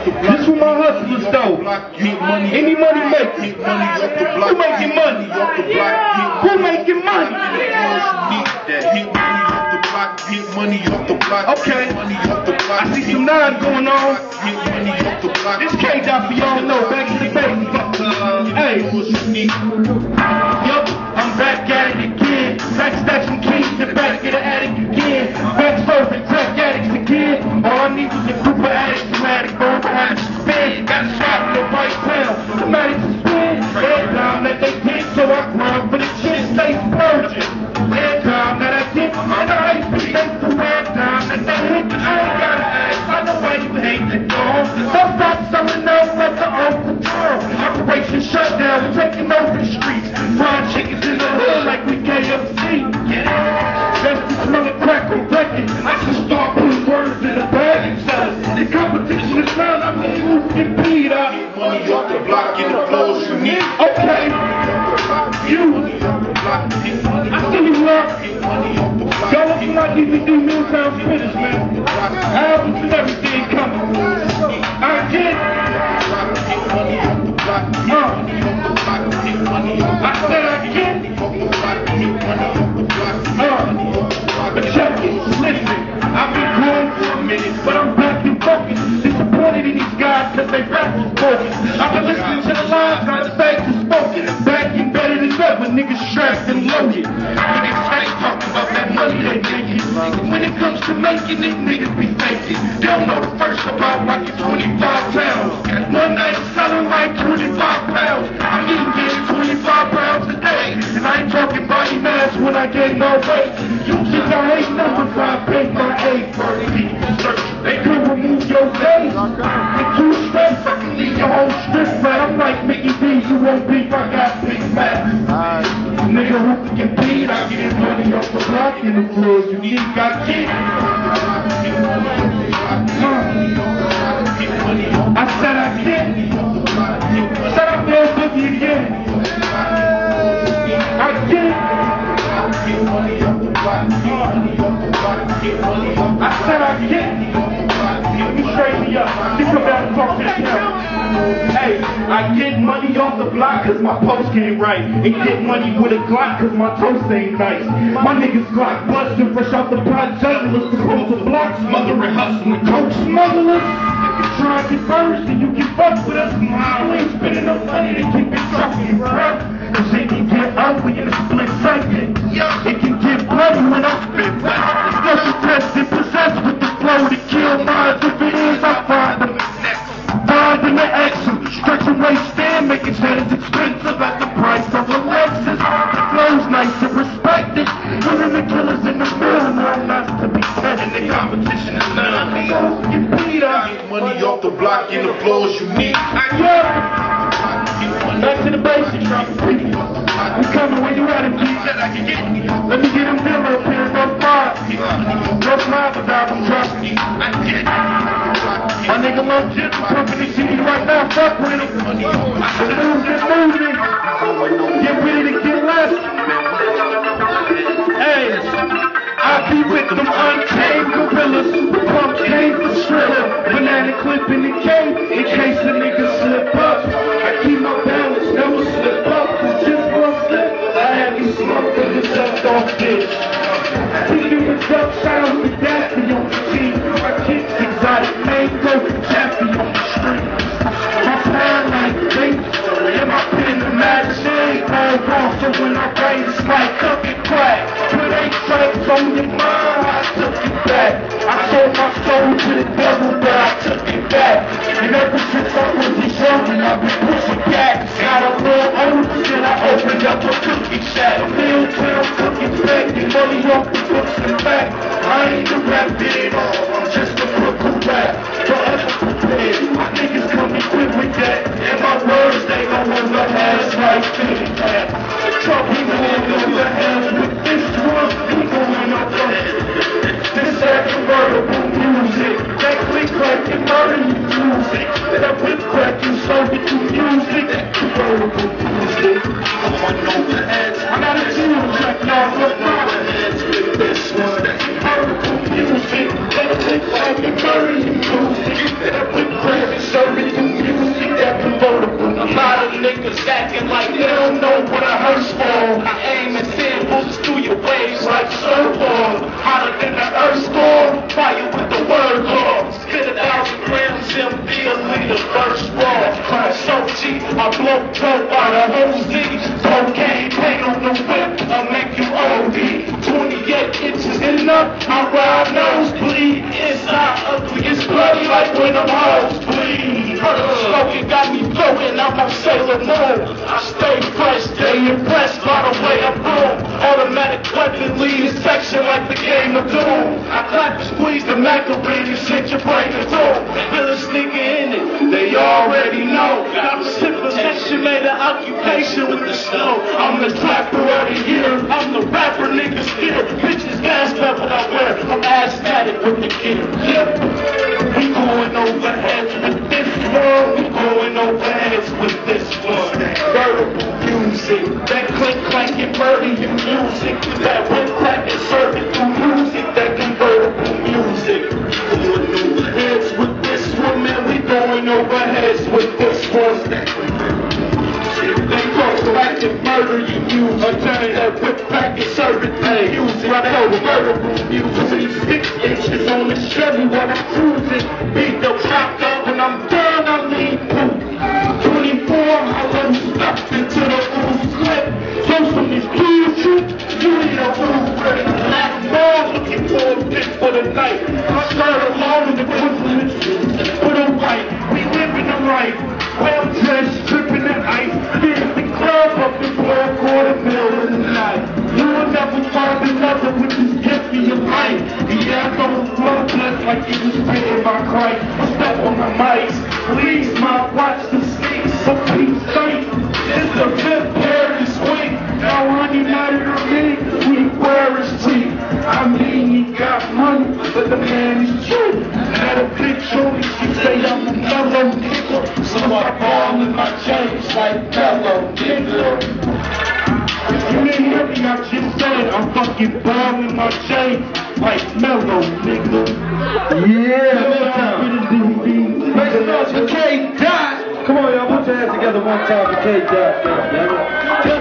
This for my hustlers though. Any money making. Who making money? Who making money? Okay. I see some nine going on. This K-Dot for y'all know. Back to the basics. Hey. Yup, I'm back at it again. Back stacking keys and back in the attic again. Back serving tech addicts again. All I need was a group of addicts. Dramatic, go behind the spin. Got a shot in the right town. Dramatic to spin. Head down that they did, so I grind for the chin. Stay splurging. Head down that I did. And I hate to stay for head down that they hit. I ain't gotta ask. I know why you hate that dog. Don't stop selling out like the Uncle Tom. Operation shutdown. We're taking over the streets. Fried chickens in the hood like we KFC. Get it? That's the smell of crack on record. I should start putting words in the bag and sell it. The competition is down. I'm gonna move and beat up. Money off the block in the flows you need. Okay. You. I see you up. Y'all look for my DVD Milltown Spinners, man. Albums and everything coming. I get it. I said I get it. But check it, listen. I've been going for a minute, but I'm back in focus. Disappointed in these guys cause they rap is bogus. I've been listening to the lines, not the facts is spoken. Back embedded as ever, niggas strapped and loaded. Niggas ain't talking about that money they making. When it comes to making it, niggas be faking. They don't know the first about rocking 25 pounds. One night selling like 25 pounds. I'm getting 25 pounds a day. And I ain't talking body mass when I gain no weight. You just got 8 numbers, I pay my 8 for they could remove your face. And 2 strips, I can leave your whole strip flat. I'm like Mickey D, you won't beef, I got big fat. Nigga who can compete, I get money off the block in the floor. You need got kids. I said I can't. Shut up, Bill Boogie again. I can't. I said I can't. Let me straighten me up. You come down and talk this now. Hey, I get money off the block cause my post ain't right. And get money with a Glock cause my toast ain't nice. My niggas Glock bustin' fresh off the pot jugglers. Supposed to block smothering, hustling, coach smugglers. If you try to get first, then you can fuck with us. I ain't spending no money to keep it trucking, bruh. Cause it can get ugly in a split second. It can get bloody when I spit wet. Special tested, possessed with the flow to kill minds. If it is, I find them. Find in the action, stretch a waistband, making sure it's expensive at the price of a Lexus. The flow's nice and respected. Even the killers in the middle know not to be tested. The competition is none. You beat up. Get money off the block in the flows you need. Back to the basics. I'm coming when you at it, G. Let me get them Miller up here, no 5. No smile without them dropping. My nigga Lil Jit pumping his CD right now, fuck with him. Moving. Get ready to get less. Hey, I be with them untamed gorillas. Pump cane for Skrilla. Banana clip in the cave in case a nigga slip up. I keep my balance, never slip up. Just one slip, I have you smoke in the sucked off bitch. Teaching the duck sounds with Daffy on the team. I kick exotic mango, Chappy on the street. My plan like baby, and my pen the magazine. All wrong, so when I write it's like cooking crack. Put 8 tracks on your mind, I took it back. I sold my soul to the devil, but I took it back. And ever since I was a youngin', I've been pushing back. Got a little older, then I opened up a cookie shack. Milltown cooking back, the money off the books and back. I ain't the rap bit at all, I'm just a Brooklyn rap. Forever prepared, my niggas come equipped with that. And my words, they go over heads like fitting that. Trump, he going over heads with this one, he going over. Education made an occupation with the snow. I'm the trapper of the year. I'm the rapper niggas fear. Bitches gas pepper I wear. I'm asthmatic with the gear. Yeah. We going over heads with this one. We going over heads with this one. Verbal music. That click clank and murder you music. That whip crack and serve it through music. That convertible music. Going over heads with this one, man. We going over heads with this one. They talk like and murder you use. I turn that whip crack and serve it through music. Right now, verbal music. 6 inches on the Chevy while I'm cruising. Beat the chopped up when I'm done, I leave poop. 24, I run stuff into the ooze clip. Throw some of these cool shit, you need a ooze clip. Last ball looking for a bitch for the night. I start alone in the Christmas for the white. We living the right. Well dressed, tripping the ice. Get the club up and blow a $250,000 in the night. You will never find another with this gift for your life. Yeah, I know it's blood blessed like it was written by Christ. I step on my mics, please my watch the snakes. So peace sight. It's the 5th pair this week. Now I'm united or me, we wear his teeth. I mean he got money, but the man is true. Had a big shorty, she say I'm a mellow nigga. So I ball in my chains like mellow nigga. If you didn't hear me, I just said I'm fucking balling my chain like mellow nigga. Yeah, one time. Make some noise for K-Dot. Come on, y'all, put your hands together one time for K-Dot.